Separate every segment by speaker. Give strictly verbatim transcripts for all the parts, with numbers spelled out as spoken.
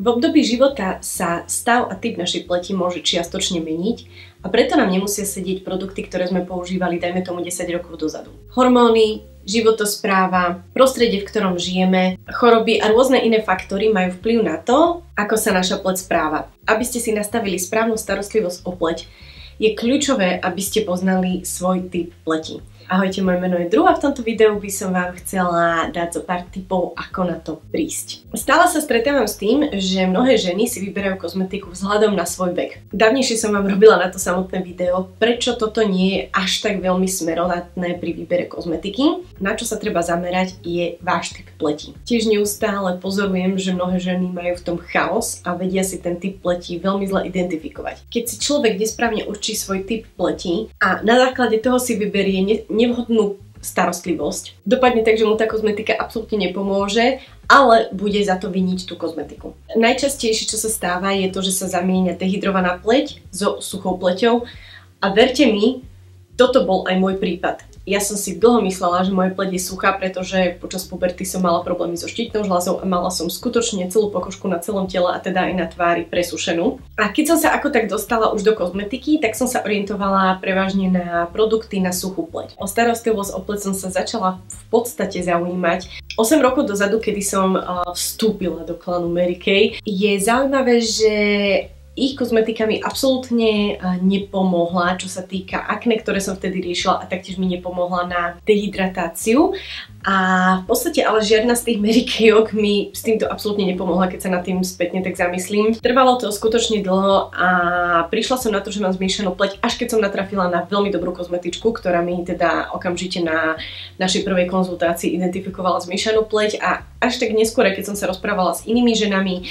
Speaker 1: V období života sa stav a typ našej pleti môže čiastočne meniť a preto nám nemusia sedieť produkty, ktoré sme používali, dajme tomu desať rokov dozadu. Hormóny, životospráva, prostredie, v ktorom žijeme, choroby a rôzne iné faktory majú vplyv na to, ako sa naša pleť správa. Aby ste si nastavili správnu starostlivosť o pleť, je kľúčové, aby ste poznali svoj typ pleti. Ahojte, moje meno je Drew a v tomto videu by som vám chcela dať zo pár tipov, ako na to prísť. Stále sa stretávam s tým, že mnohé ženy si vyberajú kozmetiku vzhľadom na svoj vek. Dávnejšie som vám robila na to samotné video, prečo toto nie je až tak veľmi smerodatné pri výbere kozmetiky. Na čo sa treba zamerať je váš typ pleti. Tiež neustále pozorujem, že mnohé ženy majú v tom chaos a vedia si ten typ pleti veľmi zle identifikovať. Keď si človek nesprávne určí svoj typ pleti a na základe toho si vyberie ne nevhodnú starostlivosť, dopadne tak, že mu tá kozmetika absolútne nepomôže, ale bude za to viniť tú kozmetiku. Najčastejšie, čo sa stáva, je to, že sa zamieňa dehydrovaná pleť so suchou pleťou a verte mi, toto bol aj môj prípad. Ja som si dlho myslela, že moja pleť je suchá, pretože počas puberty som mala problémy so štítnou žľazou a mala som skutočne celú pokožku na celom tele a teda aj na tvári presušenú. A keď som sa ako tak dostala už do kozmetiky, tak som sa orientovala prevažne na produkty na suchú pleť. O starostlivosť o pleť som sa začala v podstate zaujímať osem rokov dozadu, kedy som vstúpila do klanu Mary Kay. Je zaujímavé, že ich kozmetika mi absolútne nepomohla, čo sa týka akné, ktoré som vtedy riešila, a taktiež mi nepomohla na dehydratáciu. A v podstate ale žiadna z tých Mary Kayok mi s týmto absolútne nepomohla, keď sa nad tým spätne tak zamyslím. Trvalo to skutočne dlho a prišla som na to, že mám zmiešanú pleť, až keď som natrafila na veľmi dobrú kozmetičku, ktorá mi teda okamžite na našej prvej konzultácii identifikovala zmiešanú pleť, a až tak neskôr, keď som sa rozprávala s inými ženami,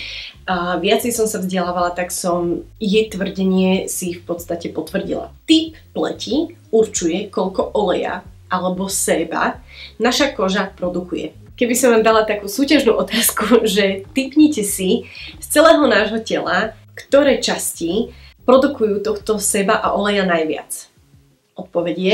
Speaker 1: a viacej som sa vzdelávala, tak som jej tvrdenie si v podstate potvrdila. Typ pleti určuje, koľko oleja alebo séba naša koža produkuje. Keby som vám dala takú súťažnú otázku, že tipnite si z celého nášho tela, ktoré časti produkujú tohto séba a oleja najviac. Odpoveď je...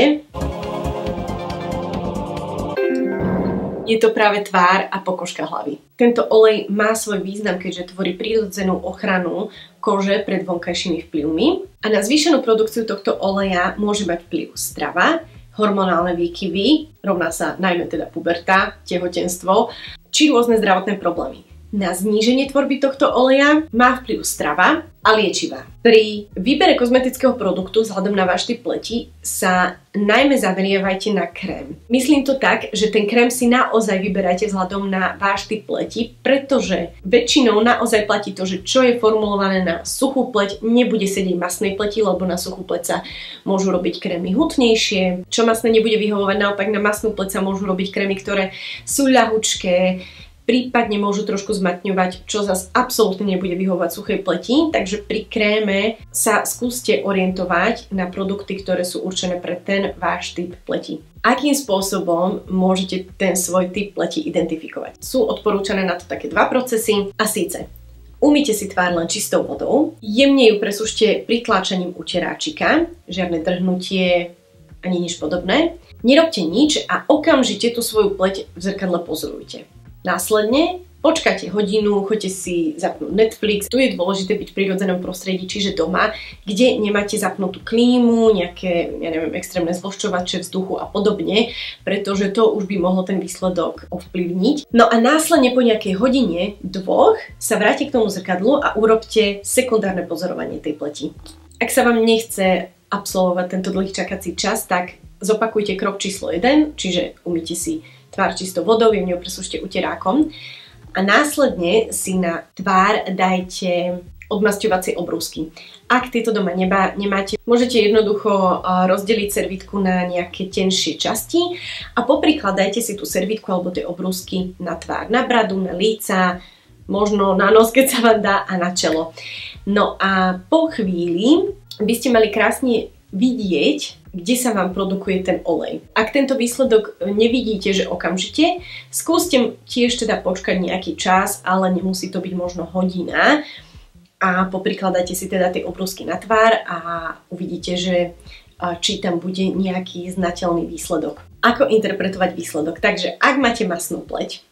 Speaker 1: Je to práve tvár a pokožka hlavy. Tento olej má svoj význam, keďže tvorí prírodzenú ochranu kože pred vonkajšími vplyvmi, a na zvýšenú produkciu tohto oleja môže mať vplyv strava, hormonálne výkyvy, rovná sa najmä teda puberta, tehotenstvo, či rôzne zdravotné problémy. Na zníženie tvorby tohto oleja má vplyv strava a liečivá. Pri výbere kozmetického produktu vzhľadom na váš typ pleti sa najmä zameriavajte na krém. Myslím to tak, že ten krém si naozaj vyberajte vzhľadom na váš typ pleti, pretože väčšinou naozaj platí to, že čo je formulované na suchú pleť, nebude sedieť masnej pleti, lebo na suchú pleť sa môžu robiť krémy hutnejšie. Čo masné nebude vyhovovať, naopak na masnú pleť sa môžu robiť krémy, ktoré sú ľahučké, prípadne môžu trošku zmatňovať, čo zas absolútne nebude vyhovovať suchej pleti, takže pri kréme sa skúste orientovať na produkty, ktoré sú určené pre ten váš typ pleti. Akým spôsobom môžete ten svoj typ pleti identifikovať? Sú odporúčané na to také dva procesy, a síce umyjte si tvár len čistou vodou, jemne ju presúšte pritláčaním uteráčika, žiadne drhnutie ani nič podobné, nerobte nič a okamžite tú svoju pleť v zrkadle pozorujte. Následne počkajte hodinu, choďte si zapnúť Netflix. Tu je dôležité byť v prírodzenom prostredí, čiže doma, kde nemáte zapnutú klímu, nejaké, ja neviem, extrémne zvlhčovače vzduchu a podobne, pretože to už by mohlo ten výsledok ovplyvniť. No a následne po nejakej hodine, dvoch, sa vráte k tomu zrkadlu a urobte sekundárne pozorovanie tej pleti. Ak sa vám nechce absolvovať tento dlhý čakací čas, tak zopakujte krok číslo jeden, čiže umyjte si tvár čistou vodou, jemne ju presúšte uterákom a následne si na tvár dajte odmasťovacie obrúsky. Ak tieto doma neba, nemáte, môžete jednoducho rozdeliť servítku na nejaké tenšie časti a popríklad dajte si tú servítku alebo tie obrúsky na tvár, na bradu, na líca, možno na nos, keď sa vám dá, a na čelo. No a po chvíli by ste mali krásne vidieť, kde sa vám produkuje ten olej. Ak tento výsledok nevidíte, že okamžite, skúste tiež teda počkať nejaký čas, ale nemusí to byť možno hodina, a poprikladajte si teda tie obrúsky na tvár a uvidíte, že či tam bude nejaký znateľný výsledok. Ako interpretovať výsledok? Takže ak máte masnú pleť,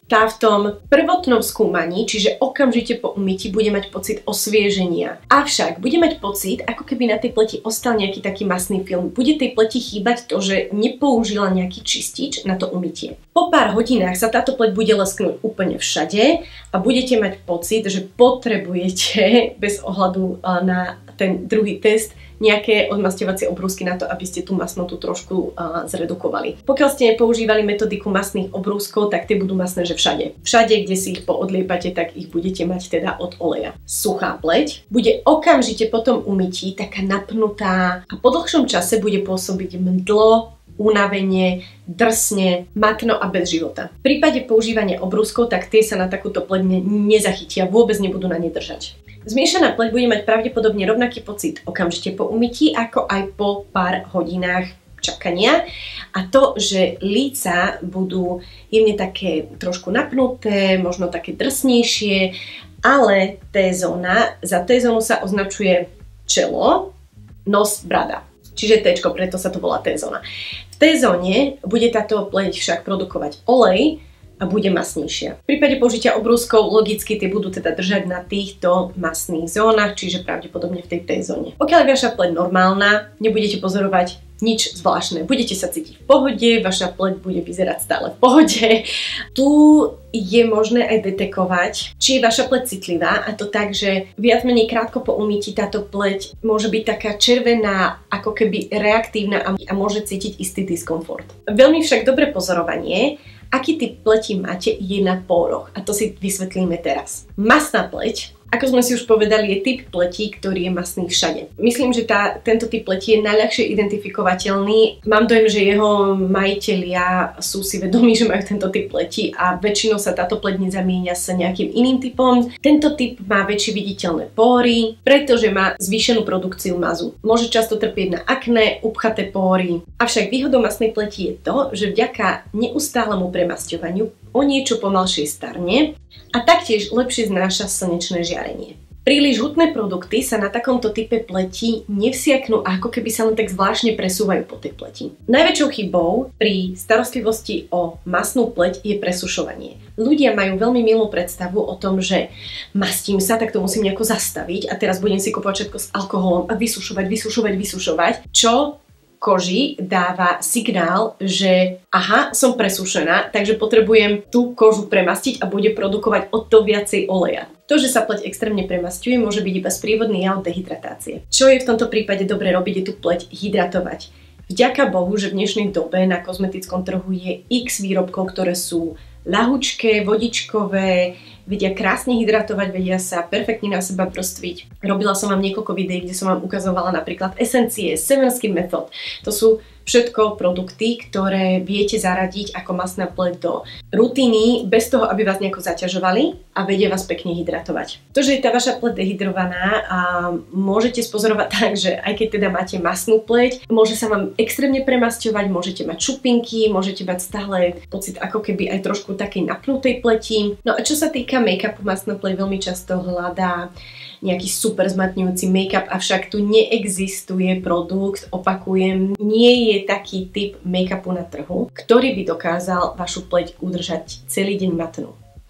Speaker 1: tá v tom prvotnom skúmaní, čiže okamžite po umytí bude mať pocit osvieženia. Avšak bude mať pocit, ako keby na tej pleti ostal nejaký taký masný film. Bude tej pleti chýbať to, že nepoužila nejaký čistič na to umytie. Po pár hodinách sa táto pleť bude lesknúť úplne všade a budete mať pocit, že potrebujete bez ohľadu na ten druhý test nejaké odmasťovacie obrúsky na to, aby ste tú masnotu trošku uh, zredukovali. Pokiaľ ste nepoužívali metodiku masných obrúskov, tak tie budú masné, že všade. Všade, kde si ich poodliepate, tak ich budete mať teda od oleja. Suchá pleť bude okamžite po tom umytí taká napnutá a po dlhšom čase bude pôsobiť mdlo, unavenie, drsne, matno a bez života. V prípade používania obrúskov, tak tie sa na takúto pleť ne nezachytia, vôbec nebudú na ne držať. Zmiešaná pleť bude mať pravdepodobne rovnaký pocit okamžite po umytí, ako aj po pár hodinách čakania. A to, že líca budú jemne také trošku napnuté, možno také drsnejšie, ale T-zóna, za T-zónu sa označuje čelo, nos, brada. Čiže T-čko, preto sa to volá T-zóna. V T-zóne bude táto pleť však produkovať olej a bude masnejšia. V prípade použitia obrúskov logicky tie budú teda držať na týchto masných zónach, čiže pravdepodobne v tej T-zóne. Pokiaľ je vaša pleť normálna, nebudete pozorovať nič zvláštne. Budete sa cítiť v pohode, vaša pleť bude vyzerať stále v pohode. Tu je možné aj detekovať, či je vaša pleť citlivá, a to tak, že viac menej krátko po umytí táto pleť môže byť taká červená, ako keby reaktívna a môže cítiť istý diskomfort. Veľmi však dobré pozorovanie, aký typ pleti máte, je na póroch, a to si vysvetlíme teraz. Masná pleť, ako sme si už povedali, je typ pleti, ktorý je masný všade. Myslím, že tá, tento typ pleti je najľahšie identifikovateľný. Mám dojem, že jeho majitelia sú si vedomí, že majú tento typ pleti a väčšinou sa táto pleť nezamieňa s nejakým iným typom. Tento typ má väčšie viditeľné póry, pretože má zvýšenú produkciu mazu. Môže často trpieť na akné, upchaté póry. Avšak výhodou masnej pleti je to, že vďaka neustálemu premasťovaniu o niečo pomalšie starne a taktiež lepšie znáša slnečné žiarenie. Príliš hutné produkty sa na takomto type pleti nevsiaknú a ako keby sa len tak zvláštne presúvajú po tej pleti. Najväčšou chybou pri starostlivosti o masnú pleť je presušovanie. Ľudia majú veľmi milú predstavu o tom, že mastím sa, tak to musím nejako zastaviť a teraz budem si kúpovať všetko s alkoholom a vysušovať, vysušovať, vysušovať, čo koži dáva signál, že aha, som presúšená, takže potrebujem tú kožu premastiť a bude produkovať o to viacej oleja. To, že sa pleť extrémne premasťuje, môže byť iba sprievodný jav dehydratácie. Čo je v tomto prípade dobre robiť, je tú pleť hydratovať. Vďaka Bohu, že v dnešnej dobe na kozmetickom trhu je x výrobkov, ktoré sú ľahučké, vodičkové, vedia krásne hydratovať, vedia sa perfektne na seba prostviť. Robila som vám niekoľko videí, kde som vám ukazovala napríklad esencie, Seven Skin Method. To sú všetko produkty, ktoré viete zaradiť ako masná pleť do rutiny, bez toho, aby vás nejako zaťažovali a vedia vás pekne hydratovať. To, že je tá vaša pleť dehydrovaná, a môžete spozorovať tak, že aj keď teda máte masnú pleť, môže sa vám extrémne premasťovať, môžete mať šupinky, môžete mať stále pocit ako keby aj trošku takej napnutej pleti. No a čo sa týka make-upu, masná pleť veľmi často hľadá nejaký super zmatňujúci make-up, avšak tu neexistuje produkt, opakujem, nie je taký typ make-upu na trhu, ktorý by dokázal vašu pleť udržať celý deň matnú.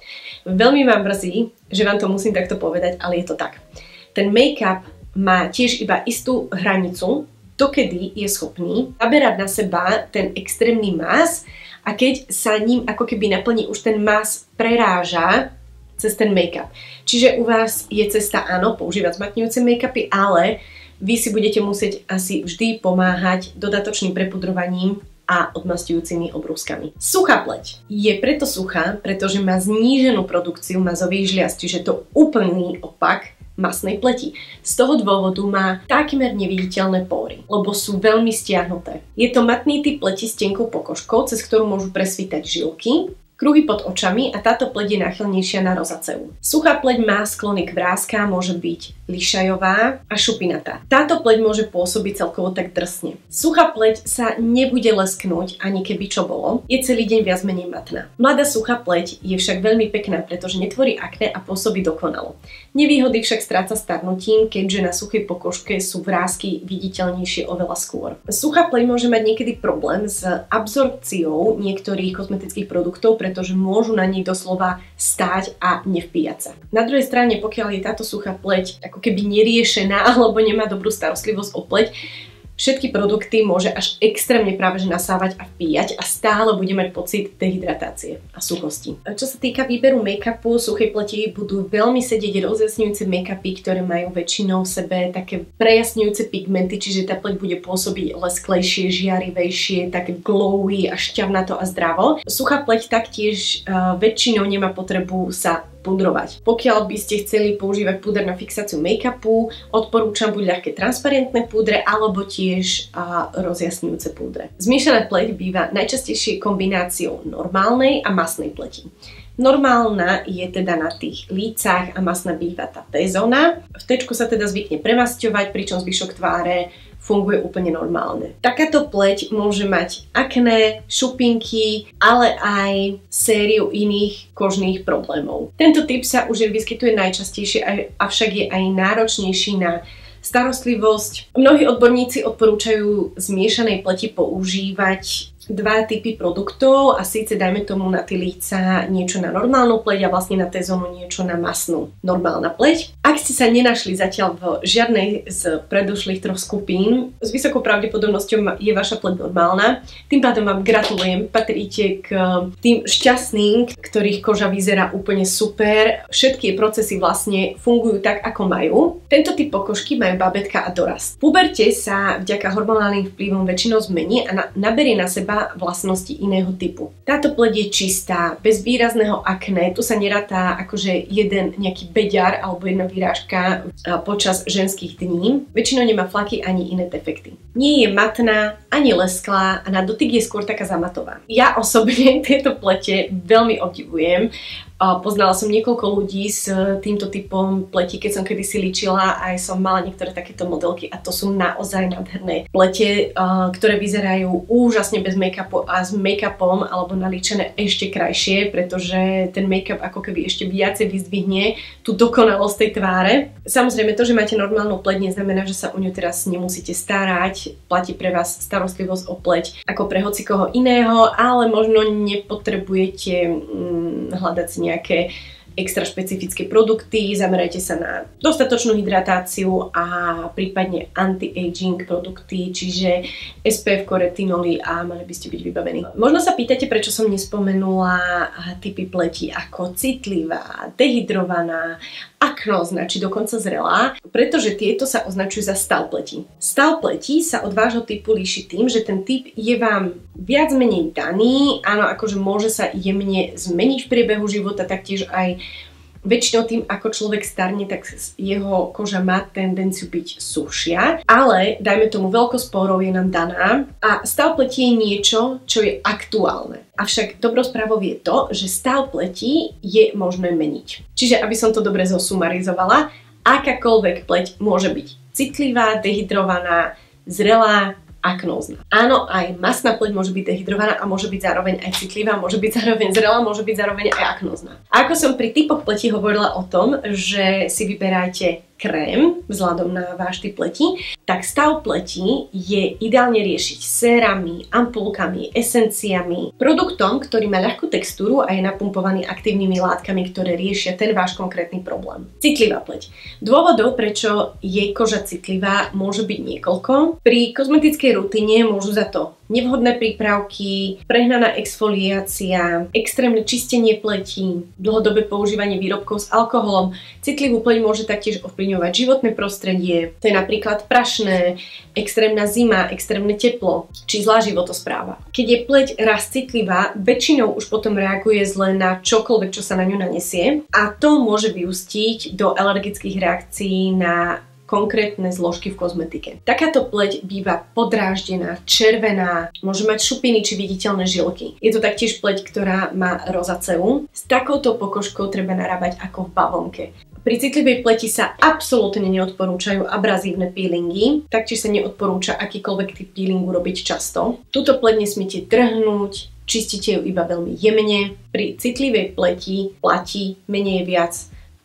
Speaker 1: Veľmi vám mrzí, že vám to musím takto povedať, ale je to tak. Ten make-up má tiež iba istú hranicu, dokedy je schopný naberať na seba ten extrémny mas, a keď sa ním ako keby naplní, už ten mas preráža cez ten make-up. Čiže u vás je cesta, áno, používať zmatňujúce make-upy, ale vy si budete musieť asi vždy pomáhať dodatočným prepudrovaním a odmasťujúcimi obrúskami. Suchá pleť je preto suchá, pretože má zníženú produkciu mazových žliaz, čiže to úplný opak masnej pleti. Z toho dôvodu má takmer neviditeľné póry, lebo sú veľmi stiahnuté. Je to matný typ pleti s tenkou pokožkou, cez ktorú môžu presvítať žilky, kruhy pod očami, a táto pleť je náchylnejšia na rozaceu. Suchá pleť má sklony k vráskám, môže byť lišajová a šupinatá. Táto pleť môže pôsobiť celkovo tak drsne. Suchá pleť sa nebude lesknúť, ani keby čo bolo, je celý deň viac menej matná. Mladá suchá pleť je však veľmi pekná, pretože netvorí akné a pôsobí dokonalo. Nevýhody však stráca starnutím, keďže na suchej pokožke sú vrásky viditeľnejšie oveľa skôr. Suchá pleť môže mať niekedy problém s absorpciou niektorých kozmetických produktov, pretože môžu na nej doslova stáť a nevpíjať sa. Na druhej strane, pokiaľ je táto suchá pleť ako keby neriešená alebo nemá dobrú starostlivosť o pleť, všetky produkty môže až extrémne práve že nasávať a vpíjať a stále bude mať pocit dehydratácie a suchosti. Čo sa týka výberu make-upu, suchej pleti budú veľmi sedieť rozjasňujúce make-upy, ktoré majú väčšinou v sebe také prejasňujúce pigmenty, čiže tá pleť bude pôsobiť lesklejšie, žiarivejšie, také glowy a šťavnato a zdravo. Suchá pleť taktiež uh, väčšinou nemá potrebu sa pudrovať. Pokiaľ by ste chceli používať púder na fixáciu make-upu, odporúčam buď ľahké transparentné púdre alebo tiež a, rozjasňujúce púdre. Zmiešaná pleť býva najčastejšie kombináciou normálnej a masnej pleti. Normálna je teda na tých lícach a masná býva tá T-zóna. V T-čku sa teda zvykne premasťovať, pričom zvyšok tváre funguje úplne normálne. Takáto pleť môže mať akné, šupinky, ale aj sériu iných kožných problémov. Tento typ sa už vyskytuje najčastejšie, avšak je aj náročnejší na starostlivosť. Mnohí odborníci odporúčajú zmiešanej pleti používať dva typy produktov a síce dajme tomu na tie líca niečo na normálnu pleť a vlastne na T-zónu niečo na masnú. Normálna pleť. Ak ste sa nenašli zatiaľ v žiadnej z predošlých troch skupín, s vysokou pravdepodobnosťou je vaša pleť normálna. Tým pádom vám gratulujem, patríte k tým šťastným, ktorých koža vyzerá úplne super. Všetky procesy vlastne fungujú tak, ako majú. Tento typ pokožky majú bábätka a dorast. V puberte sa vďaka hormonálnym vplyvom väčšinou zmení a na, naberie na seba vlastnosti iného typu. Táto pleť je čistá, bez výrazného akné, tu sa nerátá akože jeden nejaký beďar alebo jedna výrážka počas ženských dní. Väčšinou nemá flaky ani iné defekty. Nie je matná, ani lesklá a na dotyk je skôr taká zamatová. Ja osobne tieto plete veľmi obdivujem. Poznala som niekoľko ľudí s týmto typom pleti, keď som kedysi líčila, aj som mala niektoré takéto modelky a to sú naozaj nádherné plete, ktoré vyzerajú úžasne bez make-upu a s make-upom alebo nalíčené ešte krajšie, pretože ten make-up ako keby ešte viacej vyzdvihne tú dokonalosť tej tváre. Samozrejme to, že máte normálnu pleť, neznamená, že sa o ňu teraz nemusíte starať. Platí pre vás starostlivosť o pleť ako pre hocikoho iného, ale možno nepotrebujete mm, hľadať si nejaké extra špecifické produkty, zamerajte sa na dostatočnú hydratáciu a prípadne anti-aging produkty, čiže es pé ef, retinoly a mali by ste byť vybavení. Možno sa pýtate, prečo som nespomenula typy pleti ako citlivá, dehydrovaná, aknózna či dokonca zrelá, pretože tieto sa označujú za stav pleti. Stav pleti sa od vášho typu líši tým, že ten typ je vám viac menej daný, áno, akože môže sa jemne zmeniť v priebehu života, taktiež aj väčšinou tým, ako človek starne, tak jeho koža má tendenciu byť suchšia, ale dajme tomu veľkosť pórov je nám daná a stav pleti je niečo, čo je aktuálne. Avšak dobrou správou je to, že stav pleti je možné meniť. Čiže aby som to dobre zosumarizovala, akákoľvek pleť môže byť citlivá, dehydrovaná, zrelá, aknózna. Áno, aj masná pleť môže byť dehydrovaná a môže byť zároveň aj citlivá, môže byť zároveň zrelá, môže byť zároveň aj aknózna. A ako som pri typoch pleti hovorila o tom, že si vyberáte krém vzhľadom na váš typ pleti, tak stav pleti je ideálne riešiť sérami, ampulkami, esenciami, produktom, ktorý má ľahkú textúru a je napumpovaný aktívnymi látkami, ktoré riešia ten váš konkrétny problém. Citlivá pleť. Dôvodov, prečo je koža citlivá, môže byť niekoľko. Pri kozmetickej rutine môžu za to nevhodné prípravky, prehnaná exfoliácia, extrémne čistenie pleti, dlhodobé používanie výrobkov s alkoholom. Citlivú pleť môže taktiež ovplyvňovať životné prostredie, to je napríklad prašné, extrémna zima, extrémne teplo, či zlá životospráva. Keď je pleť raz citlivá, väčšinou už potom reaguje zle na čokoľvek, čo sa na ňu nanesie a to môže vyústiť do alergických reakcií na konkrétne zložky v kozmetike. Takáto pleť býva podráždená, červená, môže mať šupiny či viditeľné žilky. Je to taktiež pleť, ktorá má rozaceu. S takouto pokožkou treba narábať ako v bavlnke. Pri citlivej pleti sa absolútne neodporúčajú abrazívne peelingy, taktiež sa neodporúča akýkoľvek typ peelingu robiť často. Túto pleť nesmiete trhnúť, čistite ju iba veľmi jemne. Pri citlivej pleti platí menej je viac. V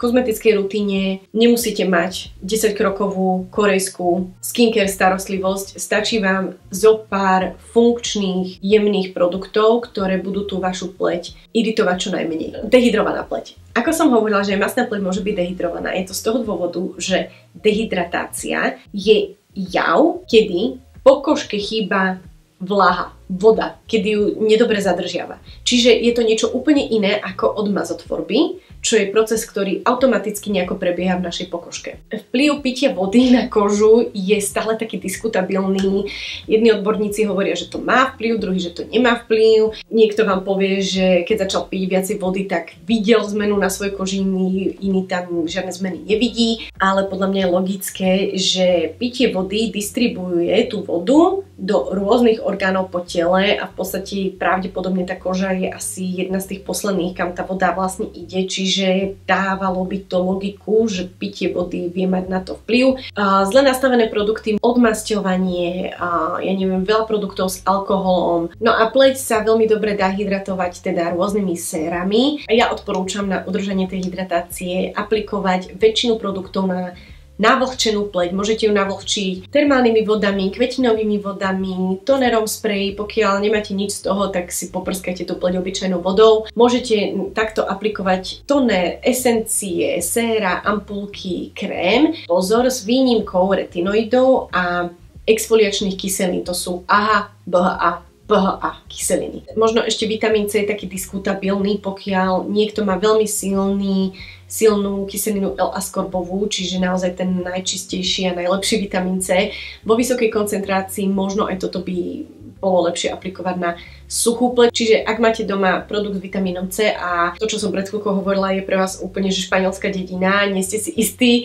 Speaker 1: kozmetickej rutíne nemusíte mať desaťkrokovú korejskú skincare starostlivosť, stačí vám zo pár funkčných, jemných produktov, ktoré budú tú vašu pleť iritovať čo najmenej. Dehydrovaná pleť. Ako som hovorila, že masná pleť môže byť dehydrovaná, je to z toho dôvodu, že dehydratácia je jav, kedy po kožke chýba vlaha, voda, kedy ju nedobre zadržiava. Čiže je to niečo úplne iné ako od mazotvorby, čo je proces, ktorý automaticky nejako prebieha v našej pokožke. Vplyv pitia vody na kožu je stále taký diskutabilný. Jedni odborníci hovoria, že to má vplyv, druhý, že to nemá vplyv. Niekto vám povie, že keď začal piť viacej vody, tak videl zmenu na svojej koži, iný tam žiadne zmeny nevidí. Ale podľa mňa je logické, že pitie vody distribuuje tú vodu do rôznych orgánov po tele a v podstate pravdepodobne tá koža je asi jedna z tých posledných, kam tá voda vlastne ide, čiže dávalo by to logiku, že pitie vody vie mať na to vplyv. A zle nastavené produkty, odmasťovanie, a ja neviem, veľa produktov s alkoholom. No a pleť sa veľmi dobre dá hydratovať teda rôznymi sérami. A ja odporúčam na udržanie tej hydratácie aplikovať väčšinu produktov na navlhčenú pleť. Môžete ju navlhčiť termálnymi vodami, kvetinovými vodami, tonerom sprej. Pokiaľ nemáte nič z toho, tak si poprskajte tú pleť obyčajnou vodou. Môžete takto aplikovať toner, esencie, séra, ampulky, krém. Pozor, s výnimkou retinoidov a exfoliačných kyselín. To sú á há, bé há á, pé há á kyseliny. Možno ešte vitamín C je taký diskutabilný, pokiaľ niekto má veľmi silný silnú kyselinu L-askorbovú, čiže naozaj ten najčistejší a najlepší vitamín C. Vo vysokej koncentrácii možno aj toto by bolo lepšie aplikovať na suchú pleť. Čiže ak máte doma produkt s vitamínom C a to, čo som pred chvíľkou hovorila, je pre vás úplne že španielská dedina, nie ste si istí,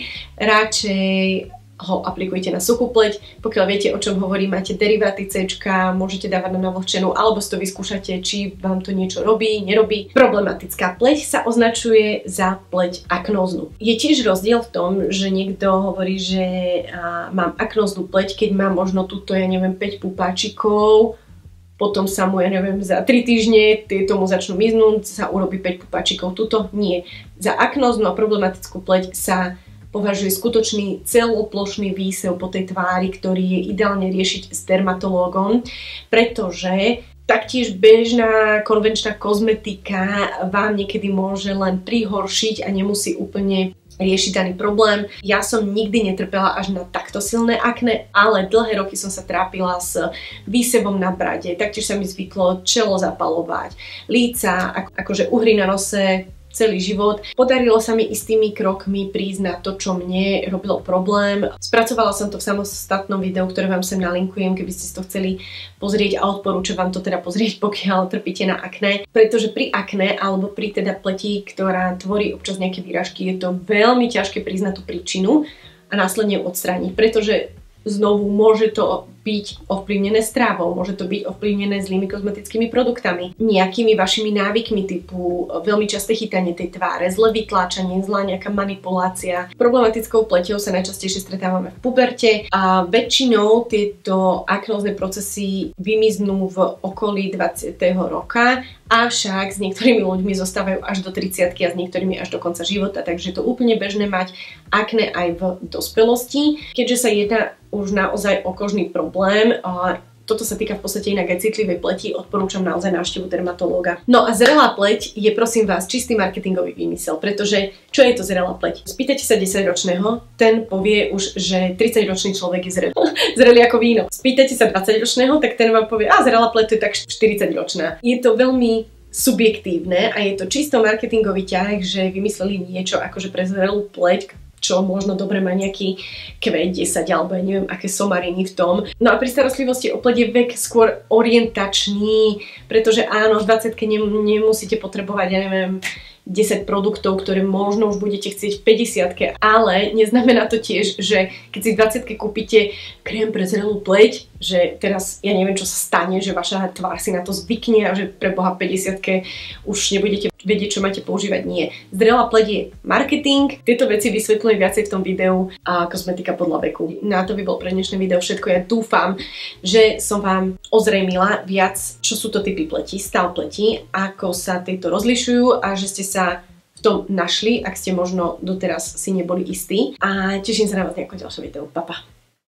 Speaker 1: radšej ho aplikujte na suchú pleť. Pokiaľ viete, o čom hovorím, máte deriváty C, môžete dávať na navlhčenú, alebo si to vyskúšate, či vám to niečo robí, nerobí. Problematická pleť sa označuje za pleť aknóznu. Je tiež rozdiel v tom, že niekto hovorí, že á, mám aknóznu pleť, keď mám možno túto, ja neviem, päť pupáčikov, potom sa mu, ja neviem, za tri týždne tieto mu začnú miznúť, sa urobí päť pupáčikov, tuto nie. Za aknóznu a problematickú pleť sa považuje skutočný celoplošný výsev po tej tvári, ktorý je ideálne riešiť s dermatológom, pretože taktiež bežná konvenčná kozmetika vám niekedy môže len prihoršiť a nemusí úplne riešiť daný problém. Ja som nikdy netrpela až na takto silné akné, ale dlhé roky som sa trápila s výsevom na brade, taktiež sa mi zvyklo čelo zapalovať, líca, ako, akože uhry na nose, celý život. Podarilo sa mi istými krokmi prísť na to, čo mne robilo problém. Spracovala som to v samostatnom videu, ktoré vám sem nalinkujem, keby ste si to chceli pozrieť, a odporúčam vám to teda pozrieť, pokiaľ trpíte na akné. Pretože pri akné alebo pri teda pleti, ktorá tvorí občas nejaké výražky, je to veľmi ťažké prísť na tú príčinu a následne ju odstrániť, pretože znovu môže to byť ovplyvnené strávou, môže to byť ovplyvnené zlými kozmetickými produktami, nejakými vašimi návykmi typu veľmi časté chytanie tej tváre, zlé vytláčanie, zlá nejaká manipulácia. Problematickou pleťou sa najčastejšie stretávame v puberte a väčšinou tieto aknózne procesy vymiznú v okolí dvadsiateho roka, avšak s niektorými ľuďmi zostávajú až do tridsiatky a s niektorými až do konca života, takže je to úplne bežné mať akné aj v dospelosti. Keďže sa jedná už naozaj o kožný problém, a toto sa týka v podstate inak aj citlivej pleti, odporúčam naozaj návštevu dermatológa. No a zrelá pleť je, prosím vás, čistý marketingový výmysel, pretože čo je to zrelá pleť? Spýtajte sa desaťročného, ten povie už, že tridsaťročný človek je zrelý. Zrelý ako víno. Spýtajte sa dvadsaťročného, tak ten vám povie, a zrelá pleť to je tak štyridsaťročná. Je to veľmi subjektívne a je to čisto marketingový ťah, že vymysleli niečo akože pre zrelú pleť, čo možno dobre má nejaký kvé desať alebo ja neviem aké somariny v tom. No a pri starostlivosti o pleť je vek skôr orientačný, pretože áno, v dvadsiatke nemusíte potrebovať, ja neviem, desať produktov, ktoré možno už budete chcieť v päťdesiatke, ale neznamená to tiež, že keď si v dvadsiatke kúpite krém pre zrelú pleť, že teraz ja neviem, čo sa stane, že vaša tvár si na to zvykne a že pre Boha v päťdesiatke už nebudete vedieť, čo máte používať. Nie. Zrelá pleť je marketing. Tieto veci vysvetľujem viacej v tom videu a kozmetika podľa veku. Na to by bol pre dnešné video všetko. Ja dúfam, že som vám ozrejmila viac, čo sú to typy pleti, stav pleti, ako sa tieto rozlišujú a že ste sa v tom našli, ak ste možno doteraz si neboli istí. A teším sa na vás nejakú ďalšiu videu. Pa, pa.